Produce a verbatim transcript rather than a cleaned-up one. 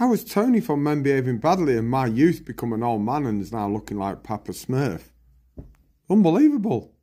How has Tony from Men Behaving Badly and my youth become an old man and is now looking like Papa Smurf? Unbelievable.